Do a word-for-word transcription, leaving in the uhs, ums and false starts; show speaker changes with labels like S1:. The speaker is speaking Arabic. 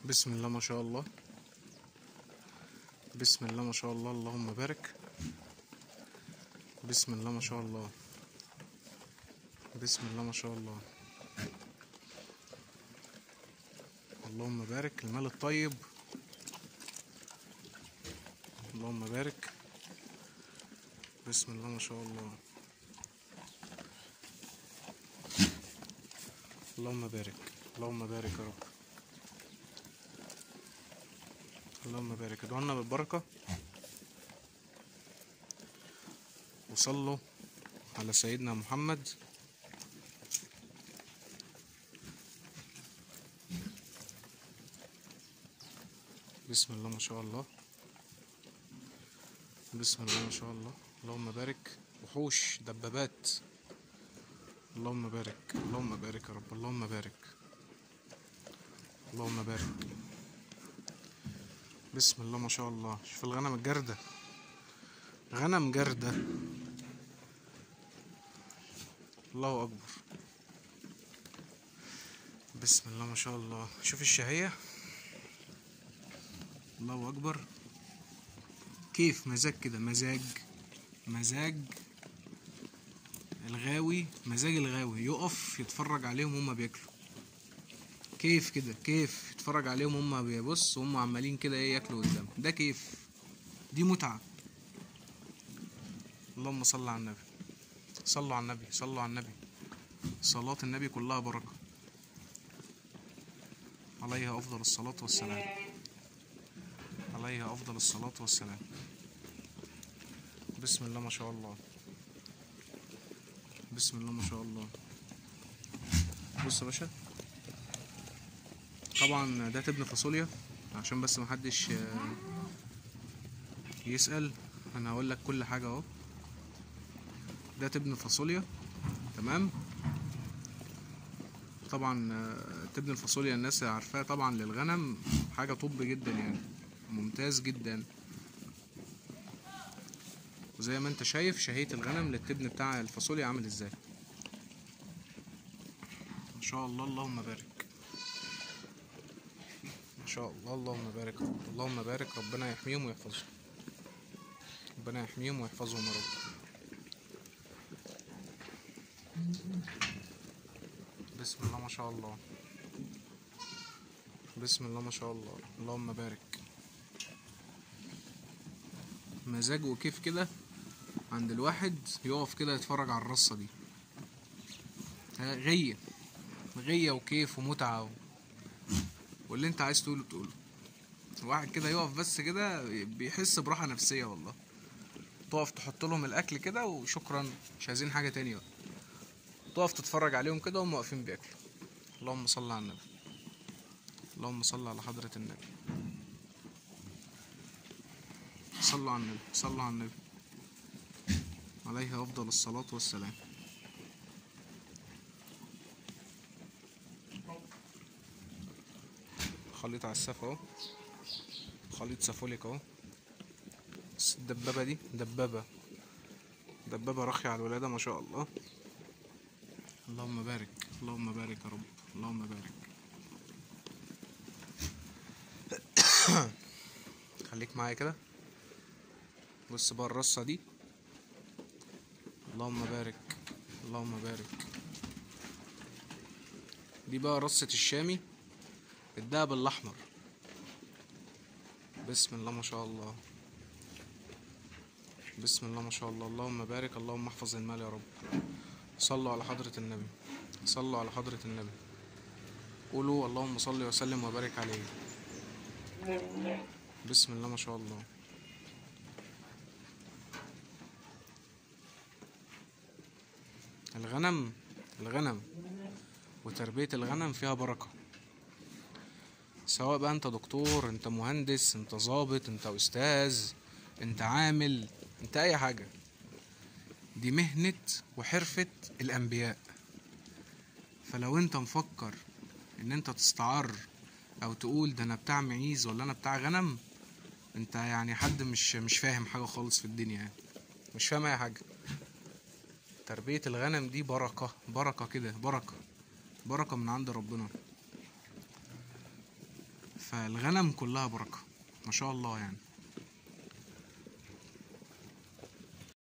S1: بسم الله ما شاء الله. بسم الله ما شاء الله. اللهم بارك. بسم الله ما شاء الله. بسم الله ما شاء الله. اللهم بارك. المال الطيب. اللهم بارك. بسم الله ما شاء الله. اللهم بارك. اللهم بارك يا رب. اللهم بارك. ادعوا لنا بالبركة وصلوا على سيدنا محمد. بسم الله ما شاء الله. بسم الله ما شاء الله. اللهم بارك. وحوش دبابات. اللهم بارك. اللهم بارك يا رب. اللهم بارك. اللهم بارك. بسم الله ما شاء الله. شوف الغنم الجردة، غنم جردة. الله أكبر. بسم الله ما شاء الله. شوف الشهية. الله أكبر. كيف مزاج كده، مزاج مزاج الغاوي، مزاج الغاوي يقف يتفرج عليهم هما بياكلوا. كيف كده، كيف يتفرج عليهم هما بيبص وهم عمالين كده ايه ياكلوا قدام. ده كيف، دي متعة. اللهم صل على النبي. صلوا على النبي. صلوا على النبي. صلاة النبي كلها بركة، عليها أفضل الصلاة والسلام. عليها أفضل الصلاة والسلام. بسم الله ما شاء الله. بسم الله ما شاء الله. بص يا باشا، طبعا ده تبن فاصوليا عشان بس محدش يسأل. انا هقول لك كل حاجة اهو. ده تبن فاصوليا، تمام. طبعا تبن الفاصوليا الناس عارفاه طبعا للغنم، حاجة طب جدا يعني، ممتاز جدا. وزي ما انت شايف شهية الغنم للتبن بتاع الفاصوليا عامل ازاي. ما شاء الله. اللهم بارك. ما شاء الله. اللهم بارك. اللهم بارك. ربنا يحميهم ويحفظهم. ربنا يحميهم ويحفظهم يا رب. بسم الله ما شاء الله. بسم الله ما شاء الله. اللهم بارك. مزاج وكيف كده عند الواحد يقف كده يتفرج على الرصة دي. غية غية وكيف ومتعة و... واللي انت عايز تقوله تقوله. واحد كده يقف بس كده بيحس براحة نفسية والله. تقف تحط لهم الاكل كده وشكرا، مش عايزين حاجة تانية بقى. تقف تتفرج عليهم كده وهم واقفين بياكلوا. اللهم صل على النبي. اللهم صل على حضرة النبي. صلوا على النبي. صلوا على النبي عليه افضل الصلاة والسلام. خليط عساف اهو، خليط سافوليك اهو. الدبابة دي دبابة دبابة راخية على الولادة ما شاء الله. اللهم بارك. اللهم بارك يا رب. اللهم بارك. خليك معايا كده. بص بقى الرصة دي. اللهم بارك. اللهم بارك. دي بقى رصة الشامي الدهب الأحمر. بسم الله ما شاء الله. بسم الله ما شاء الله. اللهم بارك. اللهم احفظ المال يا رب. صلوا على حضرة النبي. صلوا على حضرة النبي. قولوا اللهم صل وسلم وبارك عليه. بسم الله ما شاء الله. الغنم الغنم وتربية الغنم فيها بركة. سواء بقى انت دكتور، انت مهندس، انت ضابط، انت استاذ، انت عامل، انت اي حاجة. دي مهنة وحرفة الانبياء. فلو انت مفكر ان انت تستعر او تقول ده انا بتاع معيز ولا انا بتاع غنم، انت يعني حد مش مش فاهم حاجة خالص في الدنيا يعني. مش فاهم اي حاجة. تربية الغنم دي بركة، بركة كده، بركة بركة من عند ربنا. فالغنم كلها بركة ما شاء الله يعني.